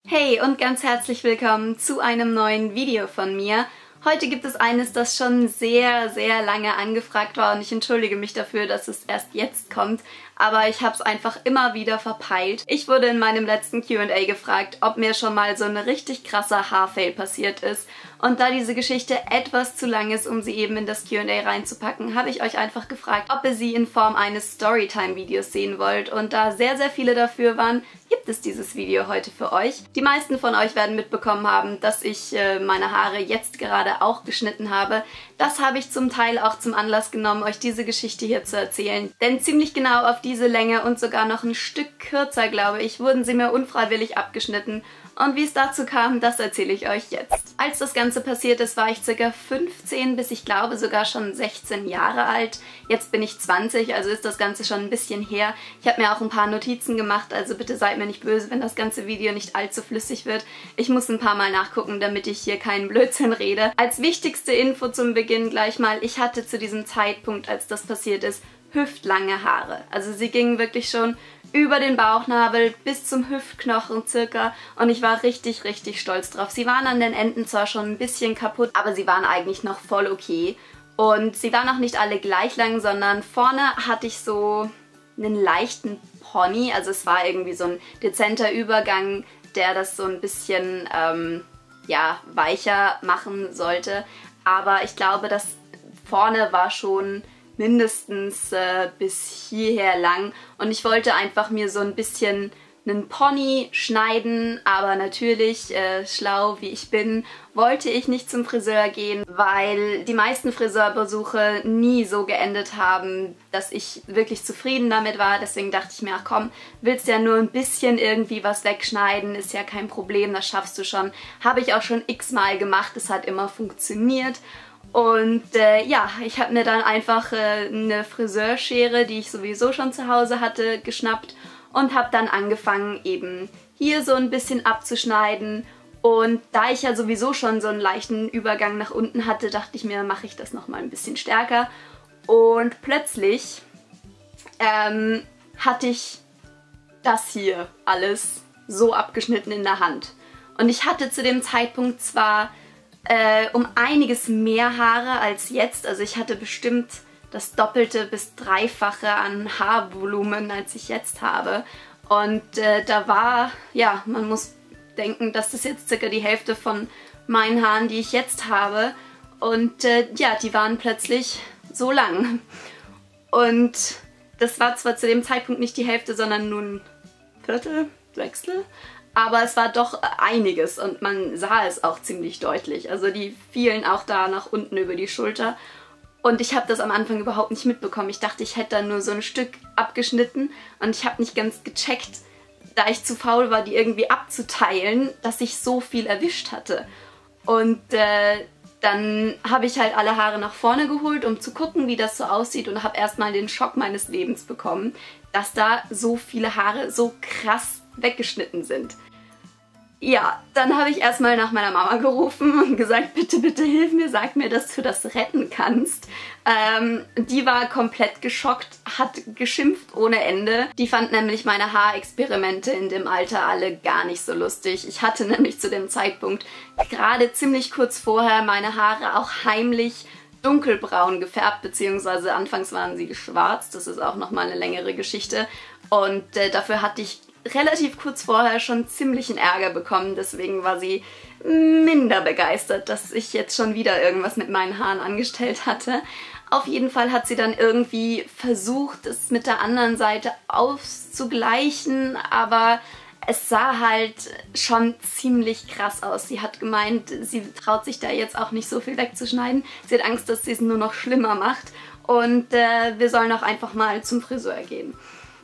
Hey und ganz herzlich willkommen zu einem neuen Video von mir. Heute gibt es eines, das schon sehr, sehr lange angefragt war und ich entschuldige mich dafür, dass es erst jetzt kommt, aber ich habe es einfach immer wieder verpeilt. Ich wurde in meinem letzten Q&A gefragt, ob mir schon mal so ein richtig krasser Haarfail passiert ist. Und da diese Geschichte etwas zu lang ist, um sie eben in das Q&A reinzupacken, habe ich euch einfach gefragt, ob ihr sie in Form eines Storytime-Videos sehen wollt. Und da sehr, sehr viele dafür waren, gibt es dieses Video heute für euch. Die meisten von euch werden mitbekommen haben, dass ich meine Haare jetzt gerade auch geschnitten habe. Das habe ich zum Teil auch zum Anlass genommen, euch diese Geschichte hier zu erzählen. Denn ziemlich genau auf diese Länge und sogar noch ein Stück kürzer, glaube ich, wurden sie mir unfreiwillig abgeschnitten. Und wie es dazu kam, das erzähle ich euch jetzt. Als das Ganze passiert ist, war ich ca. 15 bis ich glaube sogar schon 16 Jahre alt. Jetzt bin ich 20, also ist das Ganze schon ein bisschen her. Ich habe mir auch ein paar Notizen gemacht, also bitte seid mir nicht böse, wenn das ganze Video nicht allzu flüssig wird. Ich muss ein paar Mal nachgucken, damit ich hier keinen Blödsinn rede. Als wichtigste Info zum Beginn gleich mal, ich hatte zu diesem Zeitpunkt, als das passiert ist, hüftlange Haare. Also sie gingen wirklich schon über den Bauchnabel bis zum Hüftknochen circa und ich war richtig, richtig stolz drauf. Sie waren an den Enden zwar schon ein bisschen kaputt, aber sie waren eigentlich noch voll okay. Und sie waren auch nicht alle gleich lang, sondern vorne hatte ich so einen leichten Pony, also es war irgendwie so ein dezenter Übergang, der das so ein bisschen ja, weicher machen sollte. Aber ich glaube, das vorne war schon mindestens bis hierher lang und ich wollte einfach mir so ein bisschen einen Pony schneiden, aber natürlich, schlau wie ich bin, wollte ich nicht zum Friseur gehen, weil die meisten Friseurbesuche nie so geendet haben, dass ich wirklich zufrieden damit war. Deswegen dachte ich mir, ach komm, willst ja nur ein bisschen irgendwie was wegschneiden, ist ja kein Problem, das schaffst du schon. Habe ich auch schon x-mal gemacht, es hat immer funktioniert. Und ja, ich habe mir dann einfach eine Friseurschere, die ich sowieso schon zu Hause hatte, geschnappt und habe dann angefangen, eben hier so ein bisschen abzuschneiden. Und da ich ja sowieso schon so einen leichten Übergang nach unten hatte, dachte ich mir, mache ich das nochmal ein bisschen stärker. Und plötzlich hatte ich das hier alles so abgeschnitten in der Hand. Und ich hatte zu dem Zeitpunkt zwar um einiges mehr Haare als jetzt. Also ich hatte bestimmt das Doppelte bis Dreifache an Haarvolumen, als ich jetzt habe. Und da war, ja, man muss denken, das ist jetzt circa die Hälfte von meinen Haaren, die ich jetzt habe. Und ja, die waren plötzlich so lang. Und das war zwar zu dem Zeitpunkt nicht die Hälfte, sondern nur ein Viertel, Sechstel. Aber es war doch einiges und man sah es auch ziemlich deutlich. Also die fielen auch da nach unten über die Schulter. Und ich habe das am Anfang überhaupt nicht mitbekommen. Ich dachte, ich hätte da nur so ein Stück abgeschnitten und ich habe nicht ganz gecheckt, da ich zu faul war, die irgendwie abzuteilen, dass ich so viel erwischt hatte. Und dann habe ich halt alle Haare nach vorne geholt, um zu gucken, wie das so aussieht und habe erstmal den Schock meines Lebens bekommen, dass da so viele Haare so krass weggeschnitten sind. Ja, dann habe ich erstmal nach meiner Mama gerufen und gesagt, bitte, bitte hilf mir, sag mir, dass du das retten kannst. Die war komplett geschockt, hat geschimpft ohne Ende. Die fand nämlich meine Haarexperimente in dem Alter alle gar nicht so lustig. Ich hatte nämlich zu dem Zeitpunkt gerade ziemlich kurz vorher meine Haare auch heimlich dunkelbraun gefärbt, beziehungsweise anfangs waren sie geschwarzt. Das ist auch nochmal eine längere Geschichte. Und dafür hatte ich relativ kurz vorher schon ziemlichen Ärger bekommen, deswegen war sie minder begeistert, dass ich jetzt schon wieder irgendwas mit meinen Haaren angestellt hatte. Auf jeden Fall hat sie dann irgendwie versucht, es mit der anderen Seite auszugleichen, aber es sah halt schon ziemlich krass aus. Sie hat gemeint, sie traut sich da jetzt auch nicht so viel wegzuschneiden. Sie hat Angst, dass sie es nur noch schlimmer macht und wir sollen auch einfach mal zum Friseur gehen.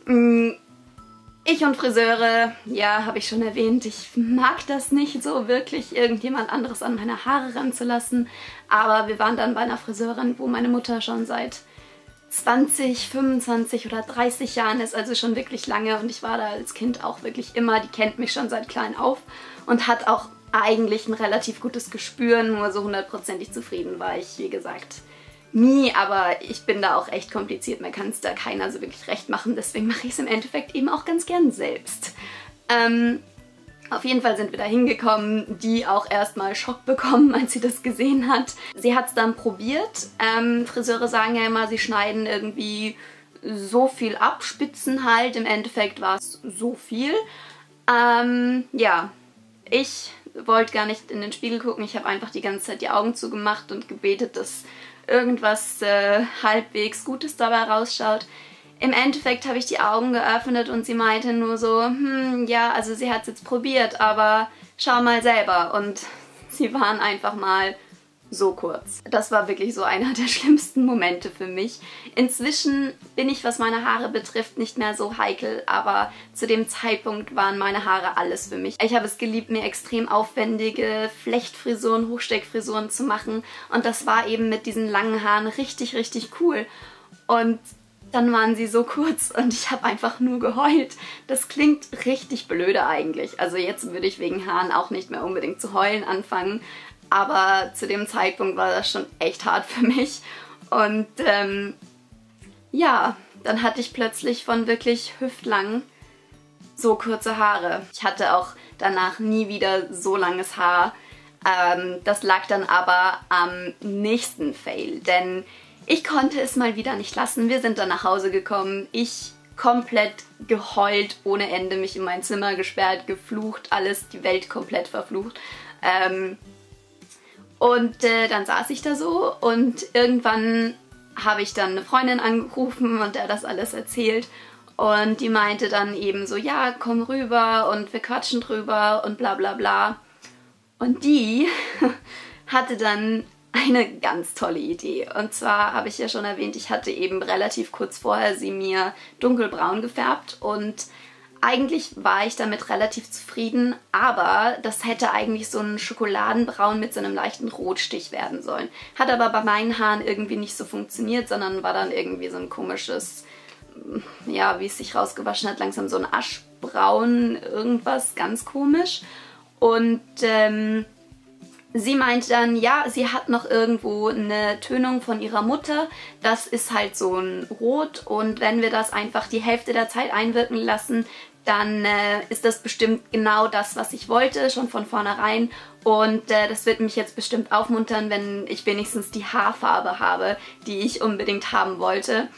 Ich und Friseure, ja, habe ich schon erwähnt, ich mag das nicht so wirklich, irgendjemand anderes an meine Haare ranzulassen. Aber wir waren dann bei einer Friseurin, wo meine Mutter schon seit 20, 25 oder 30 Jahren ist, also schon wirklich lange. Und ich war da als Kind auch wirklich immer, die kennt mich schon seit klein auf und hat auch eigentlich ein relativ gutes Gespür, nur so hundertprozentig zufrieden war ich, wie gesagt, nie, aber ich bin da auch echt kompliziert, mir kann es da keiner so wirklich recht machen, deswegen mache ich es im Endeffekt eben auch ganz gern selbst. Auf jeden Fall sind wir da hingekommen, die auch erstmal Schock bekommen, als sie das gesehen hat. Sie hat es dann probiert. Friseure sagen ja immer, sie schneiden irgendwie so viel ab, Spitzen halt. Im Endeffekt war es so viel. Ja, ich wollte gar nicht in den Spiegel gucken. Ich habe einfach die ganze Zeit die Augen zugemacht und gebetet, dass irgendwas halbwegs Gutes dabei rausschaut. Im Endeffekt habe ich die Augen geöffnet und sie meinte nur so, ja, also sie hat es jetzt probiert, aber schau mal selber. Und sie waren einfach mal so kurz. Das war wirklich so einer der schlimmsten Momente für mich. Inzwischen bin ich, was meine Haare betrifft, nicht mehr so heikel, aber zu dem Zeitpunkt waren meine Haare alles für mich. Ich habe es geliebt, mir extrem aufwendige Flechtfrisuren, Hochsteckfrisuren zu machen und das war eben mit diesen langen Haaren richtig, richtig cool. Und dann waren sie so kurz und ich habe einfach nur geheult. Das klingt richtig blöde eigentlich. Also jetzt würde ich wegen Haaren auch nicht mehr unbedingt zu heulen anfangen. Aber zu dem Zeitpunkt war das schon echt hart für mich. Und ja, dann hatte ich plötzlich von wirklich hüftlang so kurze Haare. Ich hatte auch danach nie wieder so langes Haar. Das lag dann aber am nächsten Fail, denn ich konnte es mal wieder nicht lassen. Wir sind dann nach Hause gekommen. Ich komplett geheult, ohne Ende, mich in mein Zimmer gesperrt, geflucht, alles, die Welt komplett verflucht. Dann saß ich da so und irgendwann habe ich dann eine Freundin angerufen und der das alles erzählt. Und die meinte dann eben so, ja, komm rüber und wir quatschen drüber und bla bla bla. Und die hatte dann eine ganz tolle Idee. Und zwar habe ich ja schon erwähnt, ich hatte eben relativ kurz vorher sie mir dunkelbraun gefärbt und eigentlich war ich damit relativ zufrieden, aber das hätte eigentlich so ein Schokoladenbraun mit so einem leichten Rotstich werden sollen. Hat aber bei meinen Haaren irgendwie nicht so funktioniert, sondern war dann irgendwie so ein komisches, ja, wie es sich rausgewaschen hat, langsam so ein Aschbraun, irgendwas ganz komisch. Und sie meinte dann, ja, sie hat noch irgendwo eine Tönung von ihrer Mutter. Das ist halt so ein Rot und wenn wir das einfach die Hälfte der Zeit einwirken lassen, dann ist das bestimmt genau das, was ich wollte, schon von vornherein. Und das wird mich jetzt bestimmt aufmuntern, wenn ich wenigstens die Haarfarbe habe, die ich unbedingt haben wollte.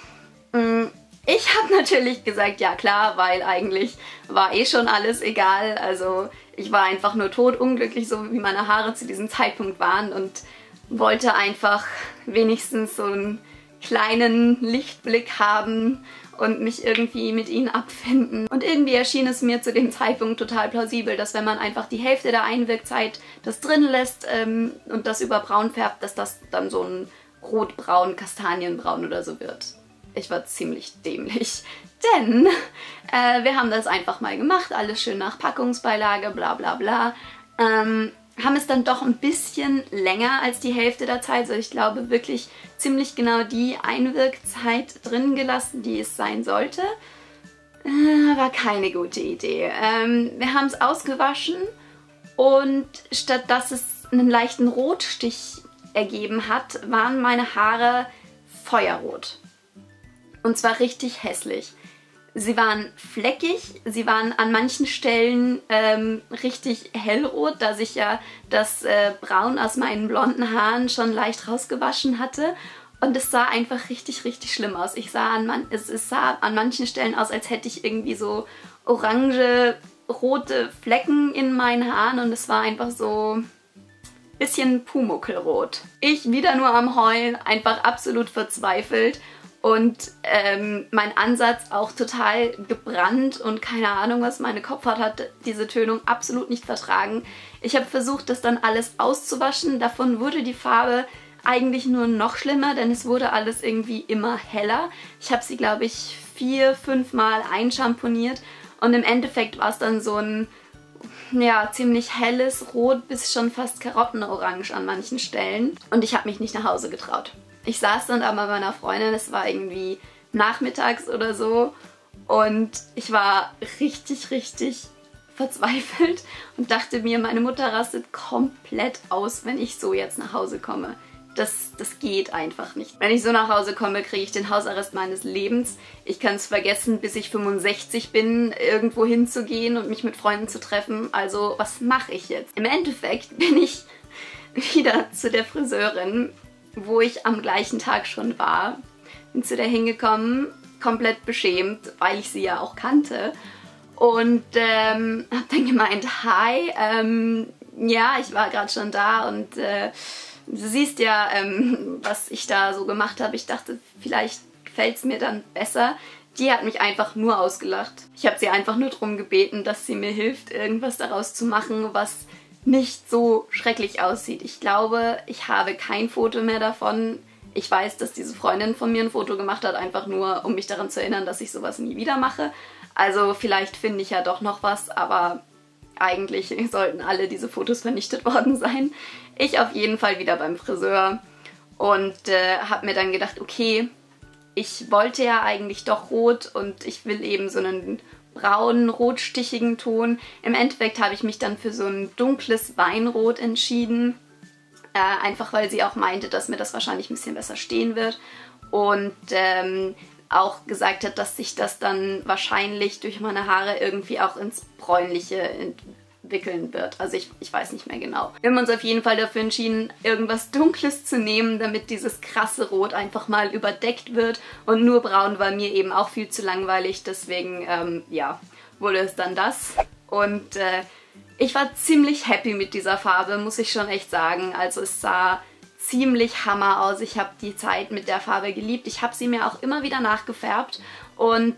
Ich habe natürlich gesagt, ja klar, weil eigentlich war eh schon alles egal. Also ich war einfach nur totunglücklich, so wie meine Haare zu diesem Zeitpunkt waren und wollte einfach wenigstens so einen kleinen Lichtblick haben und mich irgendwie mit ihnen abfinden. Und irgendwie erschien es mir zu dem Zeitpunkt total plausibel, dass wenn man einfach die Hälfte der Einwirkzeit das drin lässt und das über braun färbt, dass das dann so ein rotbraun, kastanienbraun oder so wird. Ich war ziemlich dämlich, denn wir haben das einfach mal gemacht, alles schön nach Packungsbeilage, bla bla bla. Haben es dann doch ein bisschen länger als die Hälfte der Zeit, also ich glaube wirklich ziemlich genau die Einwirkzeit drin gelassen, die es sein sollte. War keine gute Idee. Wir haben es ausgewaschen und statt dass es einen leichten Rotstich ergeben hat, waren meine Haare feuerrot. Und zwar richtig hässlich. Sie waren fleckig, sie waren an manchen Stellen richtig hellrot, da sich ja das Braun aus meinen blonden Haaren schon leicht rausgewaschen hatte. Und es sah einfach richtig, richtig schlimm aus. Es sah an manchen Stellen aus, als hätte ich irgendwie so orange, rote Flecken in meinen Haaren und es war einfach so ein bisschen pumuckelrot. Ich wieder nur am Heulen, einfach absolut verzweifelt. Und mein Ansatz auch total gebrannt und keine Ahnung was, meine Kopfhaut hat diese Tönung absolut nicht vertragen. Ich habe versucht, das dann alles auszuwaschen, davon wurde die Farbe eigentlich nur noch schlimmer, denn es wurde alles irgendwie immer heller. Ich habe sie, glaube ich, 4-5 Mal einschamponiert und im Endeffekt war es dann so ein, ja, ziemlich helles Rot bis schon fast Karottenorange an manchen Stellen und ich habe mich nicht nach Hause getraut. Ich saß dann aber bei meiner Freundin, es war irgendwie nachmittags oder so und ich war richtig, richtig verzweifelt und dachte mir, meine Mutter rastet komplett aus, wenn ich so jetzt nach Hause komme. das geht einfach nicht. Wenn ich so nach Hause komme, kriege ich den Hausarrest meines Lebens. Ich kann es vergessen, bis ich 65 bin, irgendwo hinzugehen und mich mit Freunden zu treffen. Also was mache ich jetzt? Im Endeffekt bin ich wieder zu der Friseurin, wo ich am gleichen Tag schon war. Bin zu der hingekommen, komplett beschämt, weil ich sie ja auch kannte. Und habe dann gemeint, hi, ja, ich war gerade schon da und du siehst ja, was ich da so gemacht habe. Ich dachte, vielleicht gefällt es mir dann besser. Die hat mich einfach nur ausgelacht. Ich habe sie einfach nur darum gebeten, dass sie mir hilft, irgendwas daraus zu machen, was nicht so schrecklich aussieht. Ich glaube, ich habe kein Foto mehr davon. Ich weiß, dass diese Freundin von mir ein Foto gemacht hat, einfach nur, um mich daran zu erinnern, dass ich sowas nie wieder mache. Also vielleicht finde ich ja doch noch was, aber eigentlich sollten alle diese Fotos vernichtet worden sein. Ich auf jeden Fall wieder beim Friseur und habe mir dann gedacht, okay, ich wollte ja eigentlich doch rot und ich will eben so einen braunen, rotstichigen Ton. Im Endeffekt habe ich mich dann für so ein dunkles Weinrot entschieden, einfach weil sie auch meinte, dass mir das wahrscheinlich ein bisschen besser stehen wird und auch gesagt hat, dass sich das dann wahrscheinlich durch meine Haare irgendwie auch ins Bräunliche entwickeln wird. Also ich weiß nicht mehr genau. Wir haben uns auf jeden Fall dafür entschieden, irgendwas Dunkles zu nehmen, damit dieses krasse Rot einfach mal überdeckt wird. Und nur braun war mir eben auch viel zu langweilig. Deswegen, ja, wurde es dann das. Und ich war ziemlich happy mit dieser Farbe, muss ich schon echt sagen. Also es sah ziemlich Hammer aus. Ich habe die Zeit mit der Farbe geliebt. Ich habe sie mir auch immer wieder nachgefärbt und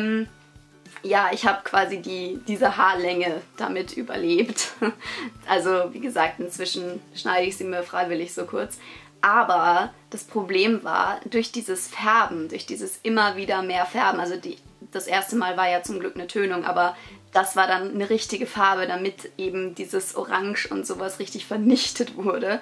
ja, ich habe quasi diese Haarlänge damit überlebt. Also wie gesagt, inzwischen schneide ich sie mir freiwillig so kurz. Aber das Problem war, durch dieses Färben, durch dieses immer wieder mehr Färben, also das erste Mal war ja zum Glück eine Tönung, aber das war dann eine richtige Farbe, damit eben dieses Orange und sowas richtig vernichtet wurde.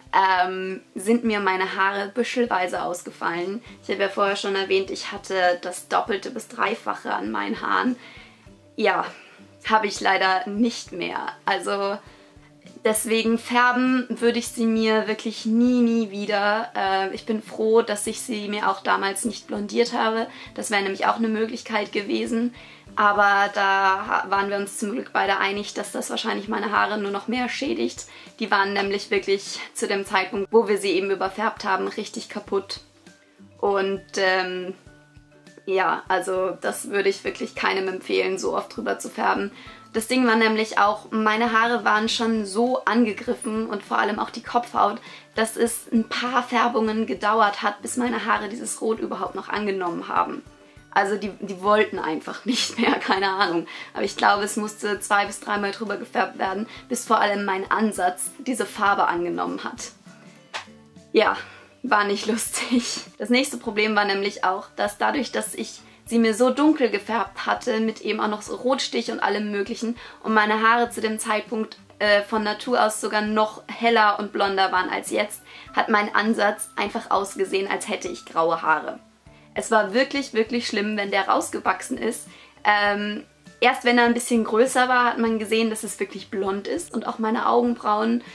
Sind mir meine Haare büschelweise ausgefallen. Ich habe ja vorher schon erwähnt, ich hatte das Doppelte bis Dreifache an meinen Haaren. Ja, habe ich leider nicht mehr. Also deswegen färben würde ich sie mir wirklich nie wieder. Ich bin froh, dass ich sie mir auch damals nicht blondiert habe. Das wäre nämlich auch eine Möglichkeit gewesen. Aber da waren wir uns zum Glück beide einig, dass das wahrscheinlich meine Haare nur noch mehr schädigt. Die waren nämlich wirklich zu dem Zeitpunkt, wo wir sie eben überfärbt haben, richtig kaputt. Und ja, also das würde ich wirklich keinem empfehlen, so oft drüber zu färben. Das Ding war nämlich auch, meine Haare waren schon so angegriffen und vor allem auch die Kopfhaut, dass es ein paar Färbungen gedauert hat, bis meine Haare dieses Rot überhaupt noch angenommen haben. Also die wollten einfach nicht mehr, keine Ahnung. Aber ich glaube, es musste 2- bis 3-mal drüber gefärbt werden, bis vor allem mein Ansatz diese Farbe angenommen hat. Ja, war nicht lustig. Das nächste Problem war nämlich auch, dass dadurch, dass ich sie mir so dunkel gefärbt hatte, mit eben auch noch so Rotstich und allem möglichen, und meine Haare zu dem Zeitpunkt von Natur aus sogar noch heller und blonder waren als jetzt, hat mein Ansatz einfach ausgesehen, als hätte ich graue Haare. Es war wirklich, wirklich schlimm, wenn der rausgewachsen ist. Erst wenn er ein bisschen größer war, hat man gesehen, dass es wirklich blond ist. Und auch meine Augenbrauen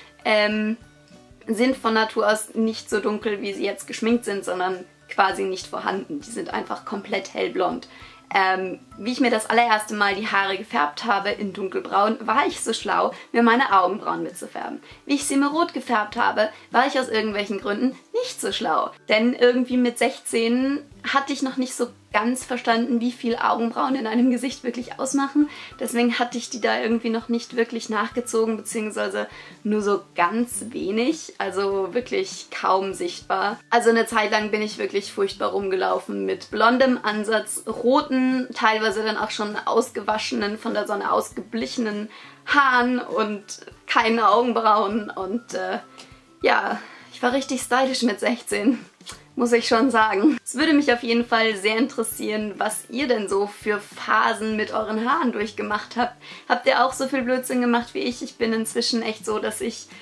sind von Natur aus nicht so dunkel, wie sie jetzt geschminkt sind, sondern quasi nicht vorhanden. Die sind einfach komplett hellblond. Wie ich mir das allererste Mal die Haare gefärbt habe in dunkelbraun, war ich so schlau, mir meine Augenbrauen mitzufärben. Wie ich sie mir rot gefärbt habe, war ich aus irgendwelchen Gründen nicht so schlau. Denn irgendwie mit 16 hatte ich noch nicht so ganz verstanden, wie viel Augenbrauen in einem Gesicht wirklich ausmachen. Deswegen hatte ich die da irgendwie noch nicht wirklich nachgezogen, beziehungsweise nur so ganz wenig, also wirklich kaum sichtbar. Also eine Zeit lang bin ich wirklich furchtbar rumgelaufen mit blondem Ansatz, roten, teilweise dann auch schon ausgewaschenen, von der Sonne ausgeblichenen Haaren und keinen Augenbrauen und ja, ich war richtig stylisch mit 16. Muss ich schon sagen. Es würde mich auf jeden Fall sehr interessieren, was ihr denn so für Phasen mit euren Haaren durchgemacht habt. Habt ihr auch so viel Blödsinn gemacht wie ich? Ich bin inzwischen echt so, dass ich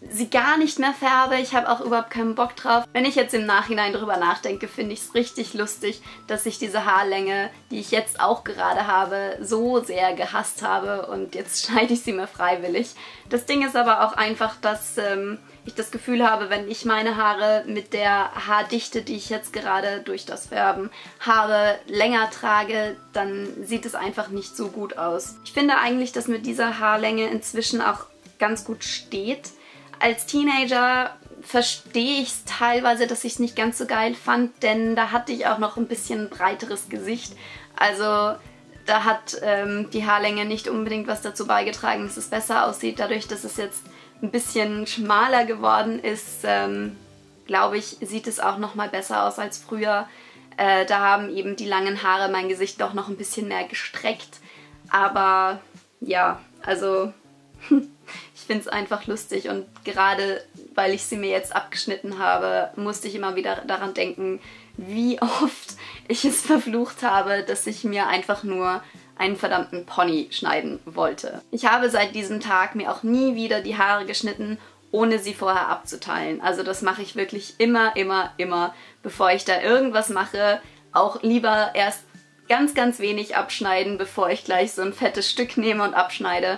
sie gar nicht mehr färbe. Ich habe auch überhaupt keinen Bock drauf. Wenn ich jetzt im Nachhinein drüber nachdenke, finde ich es richtig lustig, dass ich diese Haarlänge, die ich jetzt auch gerade habe, so sehr gehasst habe und jetzt schneide ich sie mir freiwillig. Das Ding ist aber auch einfach, dass ich das Gefühl habe, wenn ich meine Haare mit der Haardichte, die ich jetzt gerade durch das Färben habe, länger trage, dann sieht es einfach nicht so gut aus. Ich finde eigentlich, dass mit dieser Haarlänge inzwischen auch ganz gut steht. Als Teenager verstehe ich es teilweise, dass ich es nicht ganz so geil fand, denn da hatte ich auch noch ein bisschen breiteres Gesicht. Also da hat die Haarlänge nicht unbedingt was dazu beigetragen, dass es besser aussieht. Dadurch, dass es jetzt ein bisschen schmaler geworden ist, glaube ich, sieht es auch noch mal besser aus als früher. Da haben eben die langen Haare mein Gesicht doch noch ein bisschen mehr gestreckt. Aber ja, also ich finde es einfach lustig und gerade weil ich sie mir jetzt abgeschnitten habe, musste ich immer wieder daran denken, wie oft ich es verflucht habe, dass ich mir einfach nur einen verdammten Pony schneiden wollte. Ich habe seit diesem Tag mir auch nie wieder die Haare geschnitten, ohne sie vorher abzuteilen. Also das mache ich wirklich immer, bevor ich da irgendwas mache. Auch lieber erst ganz, ganz wenig abschneiden, bevor ich gleich so ein fettes Stück nehme und abschneide.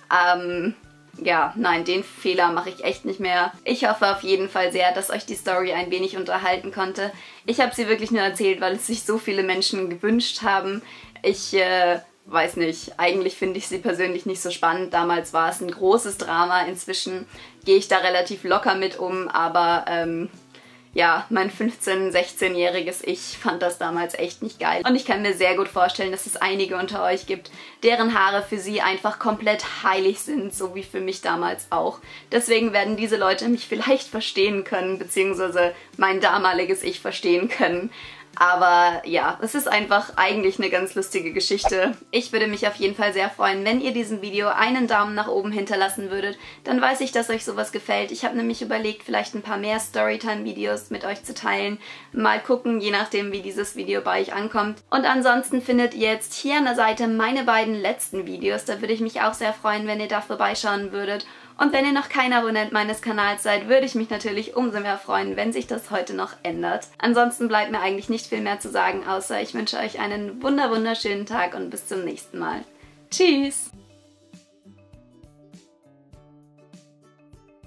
Ja, nein, den Fehler mache ich echt nicht mehr. Ich hoffe auf jeden Fall sehr, dass euch die Story ein wenig unterhalten konnte. Ich habe sie wirklich nur erzählt, weil es sich so viele Menschen gewünscht haben. Ich weiß nicht, eigentlich finde ich sie persönlich nicht so spannend. Damals war es ein großes Drama. Inzwischen gehe ich da relativ locker mit um, aber ja, mein 15-, 16-jähriges Ich fand das damals echt nicht geil. Und ich kann mir sehr gut vorstellen, dass es einige unter euch gibt, deren Haare für sie einfach komplett heilig sind, so wie für mich damals auch. Deswegen werden diese Leute mich vielleicht verstehen können, beziehungsweise mein damaliges Ich verstehen können. Aber ja, es ist einfach eigentlich eine ganz lustige Geschichte. Ich würde mich auf jeden Fall sehr freuen, wenn ihr diesem Video einen Daumen nach oben hinterlassen würdet. Dann weiß ich, dass euch sowas gefällt. Ich habe nämlich überlegt, vielleicht ein paar mehr Storytime-Videos mit euch zu teilen. Mal gucken, je nachdem, wie dieses Video bei euch ankommt. Und ansonsten findet ihr jetzt hier an der Seite meine beiden letzten Videos. Da würde ich mich auch sehr freuen, wenn ihr da vorbeischauen würdet. Und wenn ihr noch kein Abonnent meines Kanals seid, würde ich mich natürlich umso mehr freuen, wenn sich das heute noch ändert. Ansonsten bleibt mir eigentlich nicht viel mehr zu sagen, außer ich wünsche euch einen wunderschönen Tag und bis zum nächsten Mal. Tschüss!